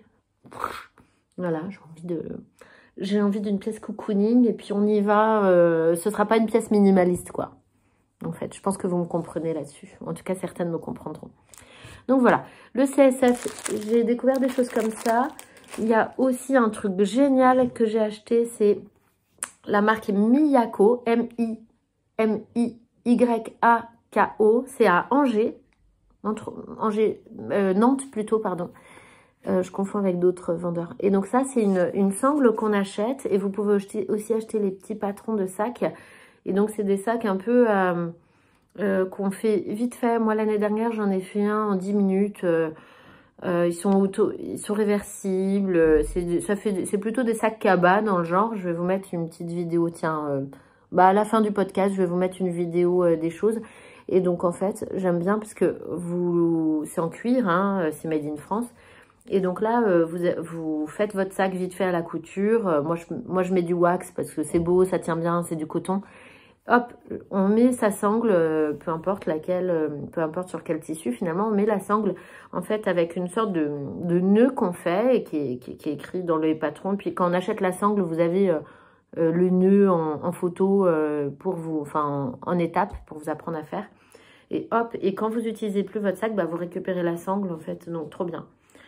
Voilà, j'ai envie de, j'ai envie d'une pièce cocooning, et puis on y va. Euh, ce sera pas une pièce minimaliste, quoi. En fait, je pense que vous me comprenez là-dessus. En tout cas, certaines me comprendront. Donc voilà, le C S F, j'ai découvert des choses comme ça. Il y a aussi un truc génial que j'ai acheté, c'est la marque Miyako, M I M I Y A K O. C'est à Angers, entre Angers, euh, Nantes plutôt, pardon. Euh, je confonds avec d'autres vendeurs. Et donc ça, c'est une, une sangle qu'on achète. Et vous pouvez acheter, aussi acheter les petits patrons de sacs. Et donc, c'est des sacs un peu euh, euh, qu'on fait vite fait. Moi, l'année dernière, j'en ai fait un en dix minutes. Euh, euh, ils sont auto, ils sont réversibles. C'est plutôt des sacs cabas dans le genre. Je vais vous mettre une petite vidéo. Tiens, euh, bah à la fin du podcast, je vais vous mettre une vidéo euh, des choses. Et donc, en fait, j'aime bien parce que vous, c'est en cuir, hein, c'est made in France. Et donc là, euh, vous, vous faites votre sac vite fait à la couture. Euh, moi, je, moi, je mets du wax parce que c'est beau, ça tient bien, c'est du coton. Hop, on met sa sangle, euh, peu importe laquelle, euh, peu importe sur quel tissu, finalement, on met la sangle, en fait, avec une sorte de, de nœud qu'on fait et qui est, qui, qui est écrit dans les patrons. Puis quand on achète la sangle, vous avez euh, euh, le nœud en, en photo euh, pour vous, enfin, en, en étapes pour vous apprendre à faire. Et hop, et quand vous utilisez plus votre sac, bah, vous récupérez la sangle, en fait, donc trop bien.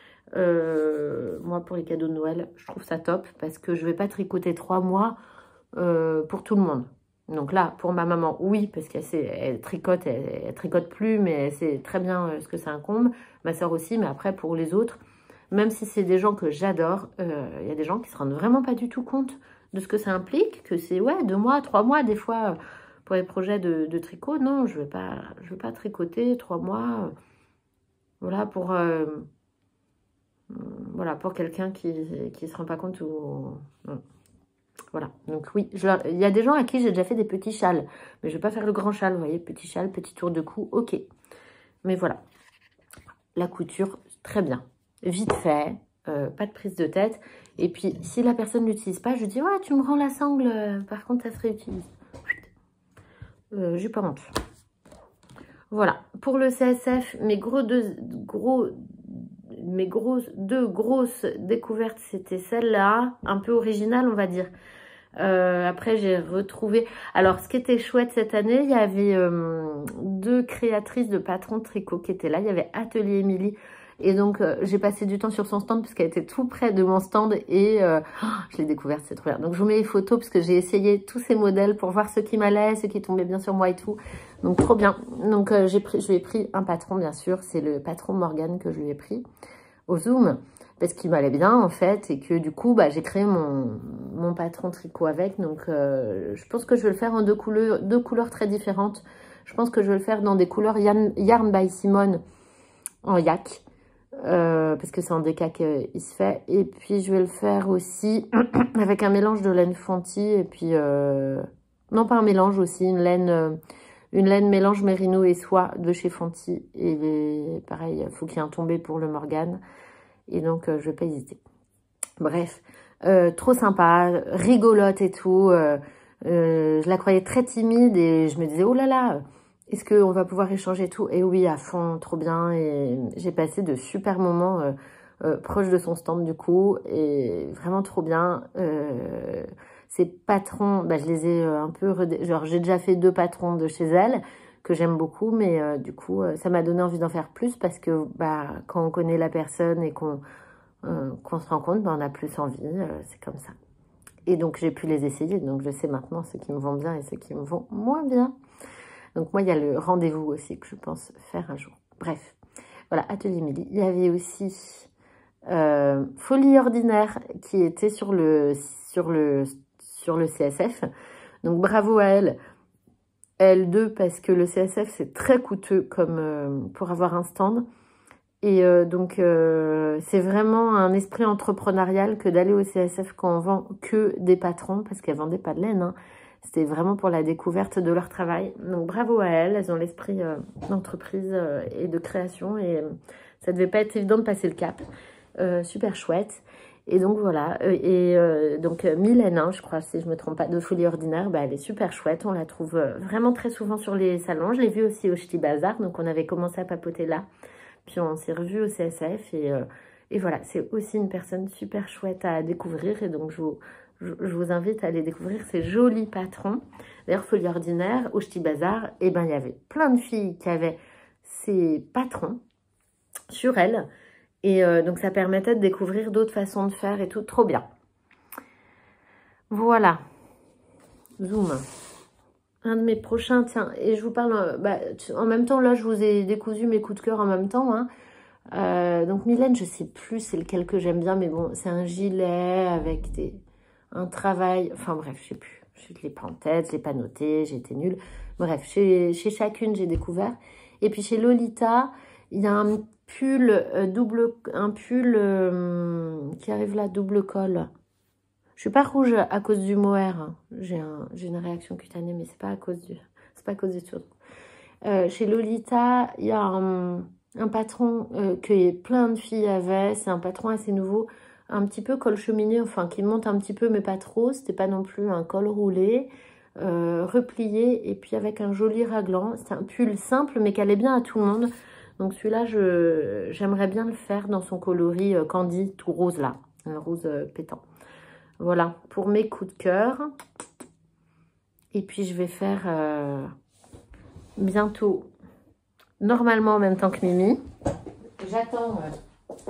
Euh, moi, pour les cadeaux de Noël, je trouve ça top parce que je vais pas tricoter trois mois euh, pour tout le monde. Donc là, pour ma maman, oui, parce qu'elle elle tricote, elle, elle tricote plus, mais elle sait très bien euh, ce que ça incombe. Ma soeur aussi, mais après, pour les autres, même si c'est des gens que j'adore, il euh, y a des gens qui se rendent vraiment pas du tout compte de ce que ça implique, que c'est, ouais, deux mois, trois mois, des fois, pour les projets de, de tricot. Non, je vais pas, je vais pas tricoter trois mois, euh, voilà, pour... Euh, Voilà, pour quelqu'un qui ne se rend pas compte. Ou... Voilà, donc oui, je, il y a des gens à qui j'ai déjà fait des petits châles. Mais je ne vais pas faire le grand châle, vous voyez, petit châle, petit tour de cou, ok. Mais voilà, la couture, très bien. Vite fait, euh, pas de prise de tête. Et puis, si la personne ne l'utilise pas, je dis, ouais, tu me rends la sangle, euh, par contre, ça se réutilise. Euh, j'ai pas honte. Voilà, pour le C S F, mes gros deux... Gros, mes grosses, deux grosses découvertes, c'était celle-là, un peu originale, on va dire. Euh, après, j'ai retrouvé... Alors, ce qui était chouette cette année, il y avait euh, deux créatrices de patrons de tricot qui étaient là. Il y avait Atelier Émilie. Et donc, euh, j'ai passé du temps sur son stand parce qu'elle était tout près de mon stand. Et euh, oh, je l'ai découverte, c'est trop bien. Donc, je vous mets les photos parce que j'ai essayé tous ces modèles pour voir ceux qui m'allaient, ceux qui tombaient bien sur moi et tout. Donc, trop bien. Donc, euh, j'ai pris, je lui ai pris un patron, bien sûr. C'est le patron Morgane que je lui ai pris au Zoom, parce qu'il m'allait bien en fait, et que du coup bah, j'ai créé mon, mon patron tricot avec. Donc euh, je pense que je vais le faire en deux couleurs, deux couleurs très différentes. Je pense que je vais le faire dans des couleurs Yarn, Yarn by Simone en yak, euh, parce que c'est en déca qu'il se fait. Et puis je vais le faire aussi avec un mélange de laine Fonty, et puis euh, non pas un mélange aussi, une laine euh, une laine mélange mérino et soie de chez Fonty. Et pareil, il faut qu'il y ait un tombé pour le Morgane. Et donc, euh, je vais pas hésiter. Bref, euh, trop sympa, rigolote et tout. Euh, euh, je la croyais très timide et je me disais, oh là là, est-ce qu'on va pouvoir échanger tout? Et oui, à fond, trop bien. Et j'ai passé de super moments euh, euh, proches de son stand du coup. Et vraiment trop bien. Euh, Ces patrons, bah, je les ai euh, un peu... Genre, j'ai déjà fait deux patrons de chez elle que j'aime beaucoup, mais euh, du coup, euh, ça m'a donné envie d'en faire plus parce que bah, quand on connaît la personne et qu'on euh, qu'on se rend compte, bah, on a plus envie, euh, c'est comme ça. Et donc, j'ai pu les essayer. Donc, je sais maintenant ceux qui me vont bien et ceux qui me vont moins bien. Donc, moi, il y a le rendez-vous aussi que je pense faire un jour. Bref, voilà, Atelier Mélie. Il y avait aussi euh, Folie Ordinaire qui était sur le, sur le, sur le C S F. Donc, bravo à elle. Elle deux, parce que le C S F, c'est très coûteux comme euh, pour avoir un stand. Et euh, donc, euh, c'est vraiment un esprit entrepreneurial que d'aller au C S F quand on vend que des patrons, parce qu'elles vendaient pas de laine. Hein. C'était vraiment pour la découverte de leur travail. Donc, bravo à elles. Elles ont l'esprit euh, d'entreprise euh, et de création. Et euh, ça devait pas être évident de passer le cap. Euh, super chouette. Et donc, voilà. Et euh, donc, Mylène, hein, je crois, si je me trompe pas, de Folie Ordinaire, bah, elle est super chouette. On la trouve vraiment très souvent sur les salons. Je l'ai vue aussi au Ch'ti Bazar. Donc, on avait commencé à papoter là. Puis on s'est revu au C S F et, euh, et voilà, c'est aussi une personne super chouette à découvrir. Et donc, je vous, je, je vous invite à aller découvrir ces jolis patrons. D'ailleurs, Folie Ordinaire, au Ch'ti Bazar, eh ben, il y avait plein de filles qui avaient ces patrons sur elles. Et euh, donc, ça permettait de découvrir d'autres façons de faire et tout. Trop bien. Voilà. Zoom. Un de mes prochains, tiens, et je vous parle, bah, en même temps, là, je vous ai décousu mes coups de cœur en même temps, hein. Euh, donc, Mylène, je sais plus c'est lequel que j'aime bien, mais bon, c'est un gilet avec des, un travail, enfin bref, je sais plus, je ne l'ai pas en tête, je l'ai pas noté, j'ai été nulle. Bref, chez, chez chacune, j'ai découvert. Et puis, chez Lolita, il y a un pull, euh, double, un pull euh, qui arrive là, double col. Je suis pas rouge à cause du mohair. Hein. J'ai un, j'ai une réaction cutanée, mais c'est pas à cause du, c'est pas à cause du tout. Euh, chez Lolita, il y a un, un patron euh, que plein de filles avaient. C'est un patron assez nouveau, un petit peu col cheminier, enfin qui monte un petit peu, mais pas trop. C'était pas non plus un col roulé, euh, replié et puis avec un joli raglan. C'est un pull simple, mais qui allait bien à tout le monde. Donc celui-là, je, j'aimerais bien le faire dans son coloris euh, candy, tout rose là, un rose euh, pétant. Voilà, pour mes coups de cœur. Et puis, je vais faire euh, bientôt, normalement en même temps que Mimi. J'attends... Euh,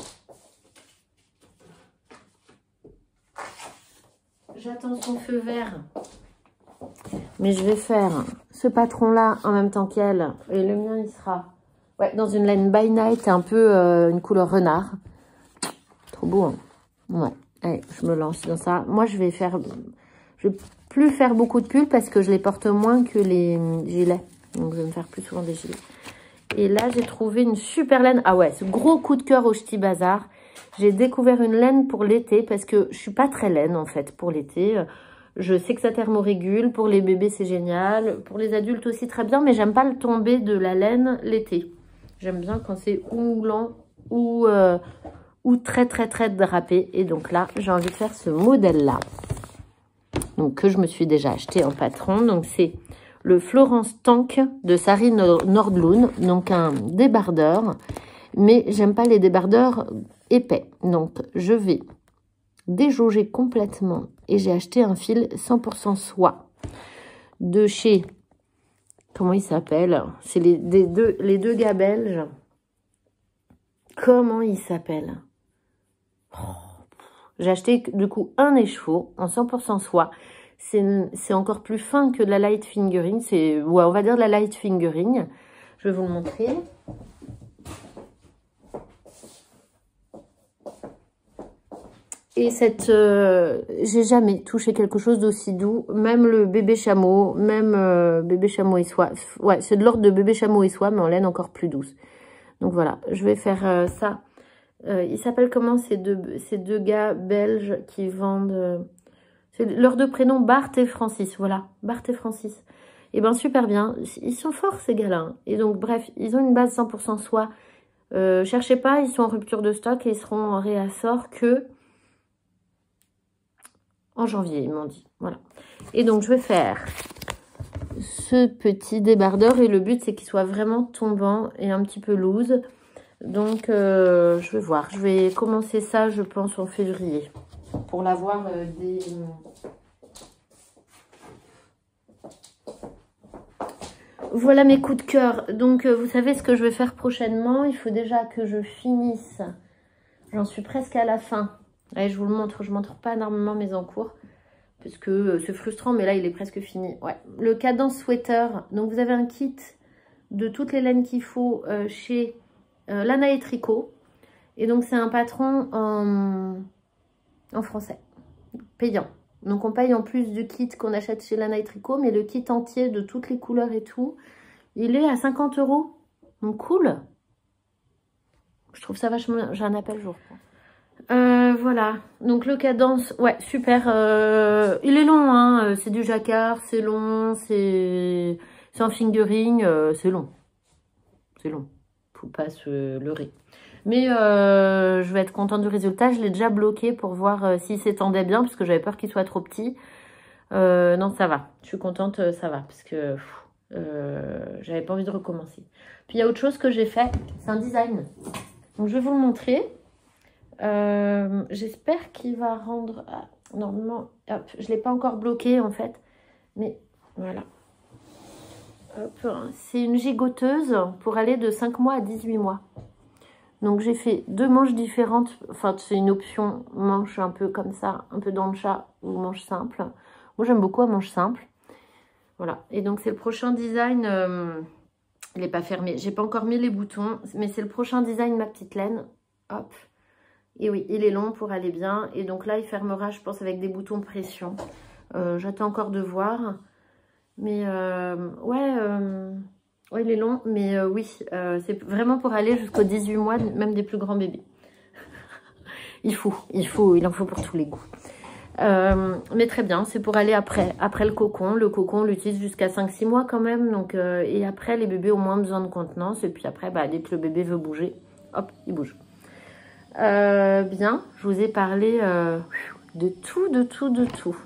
J'attends son feu vert. Mais je vais faire ce patron-là en même temps qu'elle. Et le mien, il sera ouais, dans une laine by night, un peu euh, une couleur renard. Trop beau, hein. Ouais. Allez, je me lance dans ça. Moi, je vais faire... Je vais plus faire beaucoup de pulls parce que je les porte moins que les gilets. Donc, je vais me faire plus souvent des gilets. Et là, j'ai trouvé une super laine. Ah ouais, ce gros coup de cœur au Ch'ti Bazar. J'ai découvert une laine pour l'été parce que je suis pas très laine, en fait, pour l'été. Je sais que ça thermorégule. Pour les bébés, c'est génial. Pour les adultes aussi, très bien. Mais j'aime pas le tomber de la laine l'été. J'aime bien quand c'est ou moulant ou... Euh, ou très très très drapé. Et donc là, j'ai envie de faire ce modèle-là. Donc que je me suis déjà acheté en patron. Donc c'est le Florence Tank de Sari Nordlund. Donc un débardeur. Mais j'aime pas les débardeurs épais. Donc je vais déjauger complètement. Et j'ai acheté un fil cent pour cent soie. De chez... Comment il s'appelle? C'est les, les, deux, les deux gars belges. Comment il s'appelle? J'ai acheté du coup un écheveau en cent pour cent soie. C'est encore plus fin que de la light fingering. C'est, ouais, on va dire de la light fingering. Je vais vous le montrer. Et cette, euh, j'ai jamais touché quelque chose d'aussi doux. Même le bébé chameau, même euh, bébé chameau et soie. Ouais, c'est de l'ordre de bébé chameau et soie, mais en laine encore plus douce. Donc voilà, je vais faire euh, ça. Euh, ils s'appellent comment ces deux, ces deux gars belges qui vendent... Euh, leurs deux prénoms, Bart et Francis. Voilà, Bart et Francis. Et ben super bien. Ils sont forts ces gars-là. Hein. Et donc bref, ils ont une base cent pour cent soie. Euh, cherchez pas, ils sont en rupture de stock et ils seront en réassort que en janvier, ils m'ont dit. Voilà. Et donc je vais faire ce petit débardeur et le but c'est qu'il soit vraiment tombant et un petit peu loose. Donc, euh, je vais voir. Je vais commencer ça, je pense, en février. Pour l'avoir euh, des... Voilà mes coups de cœur. Donc, euh, vous savez ce que je vais faire prochainement. Il faut déjà que je finisse. J'en suis presque à la fin. Allez, je vous le montre. Je ne montre pas énormément mes encours. Parce que euh, c'est frustrant, mais là, il est presque fini. Ouais. Le Cadence Sweater. Donc, vous avez un kit de toutes les laines qu'il faut euh, chez euh, Lana et Tricot. Et donc, c'est un patron en, en français, payant. Donc, on paye en plus du kit qu'on achète chez Lana et Tricot, mais le kit entier de toutes les couleurs et tout, il est à cinquante euros. Donc, cool. Je trouve ça vachement... J'ai un appel, je reprends. Euh, voilà, donc le Cadence, ouais, super, euh, il est long, hein, c'est du jacquard, c'est long, c'est en fingering, euh, c'est long, c'est long, faut pas se leurrer. Mais euh, je vais être contente du résultat, je l'ai déjà bloqué pour voir euh, s'il s'étendait bien, parce que j'avais peur qu'il soit trop petit. Euh, non, ça va, je suis contente, ça va, parce que euh, j'avais pas envie de recommencer. Puis il y a autre chose que j'ai fait, c'est un design, donc je vais vous le montrer. Euh, J'espère qu'il va rendre... Ah, normalement, hop, je ne l'ai pas encore bloqué en fait. Mais voilà. C'est une gigoteuse pour aller de cinq mois à dix-huit mois. Donc j'ai fait deux manches différentes. Enfin, c'est une option manche un peu comme ça, un peu dans le chat ou manche simple. Moi, j'aime beaucoup la manche simple. Voilà. Et donc, c'est le prochain design. Euh, il n'est pas fermé. J'ai pas encore mis les boutons. Mais c'est le prochain design, ma petite laine. Hop. Et oui, il est long pour aller bien. Et donc là, il fermera, je pense, avec des boutons pression. Euh, J'attends encore de voir. Mais euh, ouais, euh, ouais, il est long. Mais euh, oui, euh, c'est vraiment pour aller jusqu'aux dix-huit mois, même des plus grands bébés. il faut, il faut, il en faut pour tous les goûts. Euh, mais très bien, c'est pour aller après, après le cocon. Le cocon, on l'utilise jusqu'à cinq six mois quand même. Donc, euh, et après, les bébés ont moins besoin de contenance. Et puis après, bah, dès que le bébé veut bouger, hop, il bouge. Euh, bien, je vous ai parlé euh, de tout, de tout, de tout.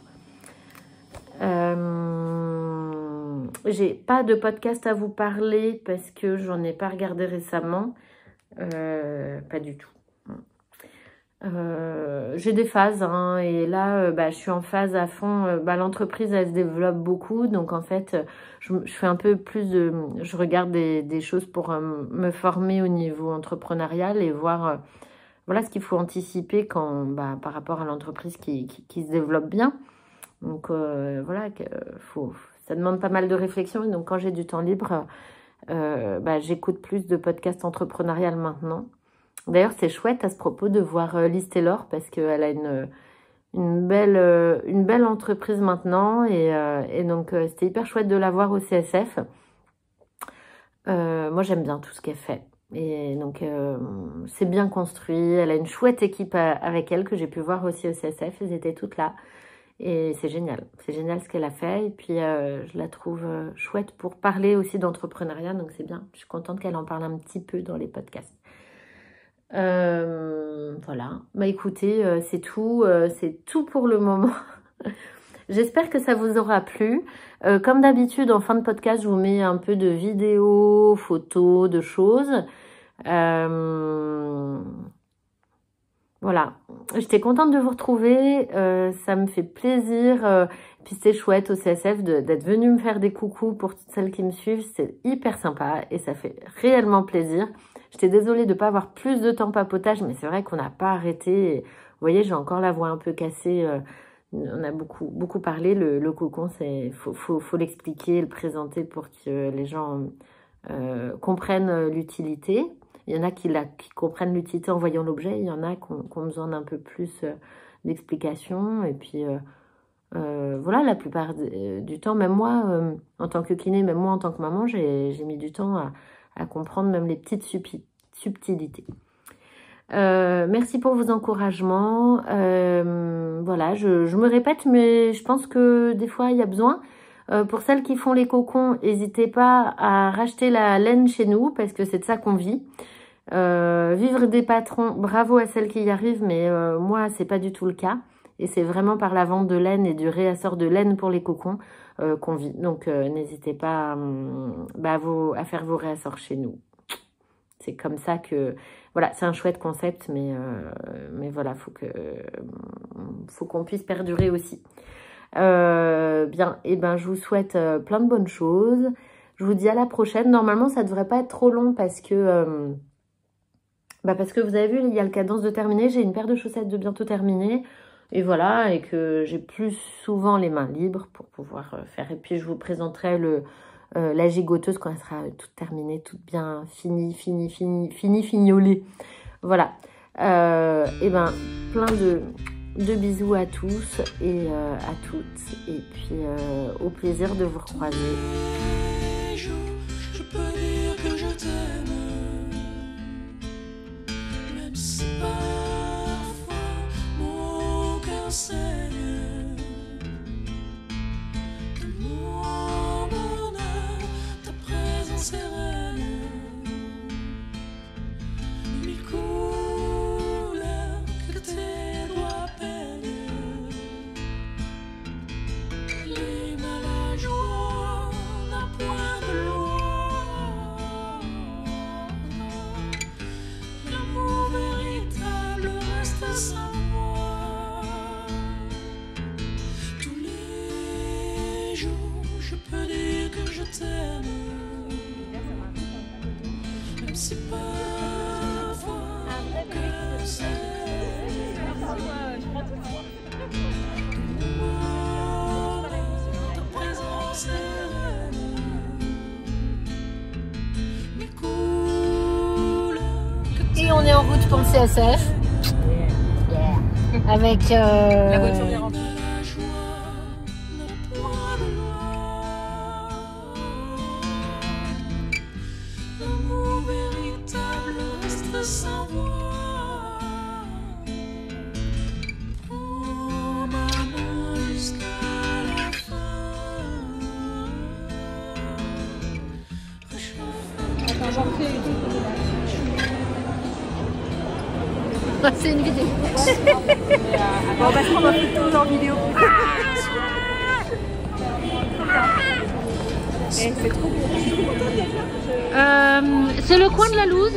Euh, j'ai pas de podcast à vous parler parce que j'en ai pas regardé récemment. Euh, pas du tout. Euh, j'ai des phases hein, et là, euh, bah, je suis en phase à fond. Euh, bah, l'entreprise, elle se développe beaucoup. Donc, en fait, je, je fais un peu plus de... Je regarde des, des choses pour euh, me former au niveau entrepreneurial et voir... Euh, Voilà ce qu'il faut anticiper quand, bah, par rapport à l'entreprise qui, qui, qui se développe bien. Donc euh, voilà, faut, ça demande pas mal de réflexion. Et donc quand j'ai du temps libre, euh, bah, j'écoute plus de podcasts entrepreneurial maintenant. D'ailleurs, c'est chouette à ce propos de voir euh, Liz Taylor parce qu'elle a une, une, belle, euh, une belle entreprise maintenant. Et, euh, et donc euh, c'était hyper chouette de la voir au C S F. Euh, moi, j'aime bien tout ce qu'elle fait. Et donc, euh, c'est bien construit. Elle a une chouette équipe à, avec elle que j'ai pu voir aussi au C S F. Elles étaient toutes là. Et c'est génial. C'est génial ce qu'elle a fait. Et puis, euh, je la trouve euh, chouette pour parler aussi d'entrepreneuriat. Donc, c'est bien. Je suis contente qu'elle en parle un petit peu dans les podcasts. Euh, voilà. Bah, écoutez, euh, c'est tout. Euh, c'est tout pour le moment. J'espère que ça vous aura plu. Euh, comme d'habitude, en fin de podcast, je vous mets un peu de vidéos, photos, de choses. Euh, voilà. J'étais contente de vous retrouver. Euh, ça me fait plaisir. Euh, puis c'était chouette au C S F d'être venu me faire des coucous pour toutes celles qui me suivent. C'est hyper sympa et ça fait réellement plaisir. J'étais désolée de ne pas avoir plus de temps papotage, mais c'est vrai qu'on n'a pas arrêté. Et, vous voyez, j'ai encore la voix un peu cassée. Euh, On a beaucoup, beaucoup parlé. Le, le cocon, c'est faut, faut, faut l'expliquer, le présenter pour que les gens euh, comprennent l'utilité. Il y en a qui, la, qui comprennent l'utilité en voyant l'objet. Il y en a qui ont, qui ont besoin d'un peu plus euh, d'explications. Et puis, euh, euh, voilà, la plupart du temps, même moi, euh, en tant que kiné, même moi, en tant que maman, j'ai mis du temps à, à comprendre même les petites subtilités. Euh, merci pour vos encouragements. Euh, voilà, je, je me répète, mais je pense que des fois, il y a besoin. Euh, pour celles qui font les cocons, n'hésitez pas à racheter la laine chez nous, parce que c'est de ça qu'on vit. Euh, vivre des patrons, bravo à celles qui y arrivent, mais euh, moi, c'est pas du tout le cas. Et c'est vraiment par la vente de laine et du réassort de laine pour les cocons euh, qu'on vit. Donc, euh, n'hésitez pas euh, bah, à, vos, à faire vos réassorts chez nous. C'est comme ça que... Voilà, c'est un chouette concept, mais, euh, mais voilà, faut que, euh, faut qu'on puisse perdurer aussi. Euh, bien, et ben, je vous souhaite euh, plein de bonnes choses. Je vous dis à la prochaine. Normalement, ça ne devrait pas être trop long parce que... Euh, Bah parce que vous avez vu, il y a le cadence de terminer, j'ai une paire de chaussettes de bientôt terminer. Et voilà, et que j'ai plus souvent les mains libres pour pouvoir faire. Et puis je vous présenterai le, euh, la gigoteuse quand elle sera toute terminée, toute bien finie, finie, finie, finie, fignolée. Voilà. Euh, et ben, plein de, de bisous à tous et euh, à toutes. Et puis euh, au plaisir de vous recroiser. Je peux dire que je t'aime, même si parfois mon cœur saigne. De mon bonheur, ta présence est reine. Mille couleurs que tes doigts peignent. L'hymne à la joie n'a point de loi. L'amour véritable reste sans moi. Tous les jours, je peux dire que je t'aime. Même si parfois mon cœur saigne. Ta présence est reine. Mes couleurs que et on est en route pour le C S F. Yeah. Avec euh... la voiture est remplie. L'amour véritable reste sans voix. Prends ma main jusqu'à la fin. Attends, j'en fais une. C'est une vidéo. Bon, parce qu'on va faire tout en vidéo. C'est trop beau. Euh, c'est le coin de la Louse.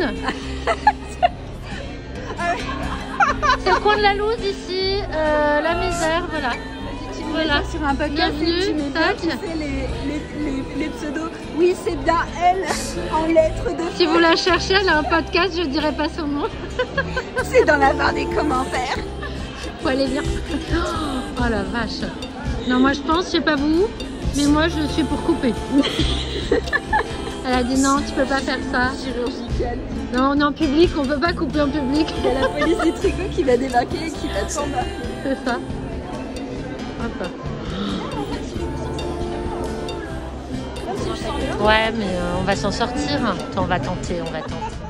C'est le coin de la Louse ici, euh, la misère, voilà. Tu voilà. Sur un podcast, bienvenue, tu mets tac. Tu sais, les, les, les, les pseudos. Oui, c'est Daël en lettres de. Si vous la cherchez, elle a un podcast, je dirai pas son nom. C'est dans la barre des commentaires. Faut aller lire. Oh la vache. Non, moi je pense, je sais pas vous, mais moi je suis pour couper. Elle a dit non, tu peux pas faire ça. Chirurgicale. Non, on est en public, on peut pas couper en public. Il y a la police du tricot qui va débarquer et qui va t'embarquer. C'est ça. Hop. Ouais, mais euh, on va s'en sortir. On va tenter, on va tenter.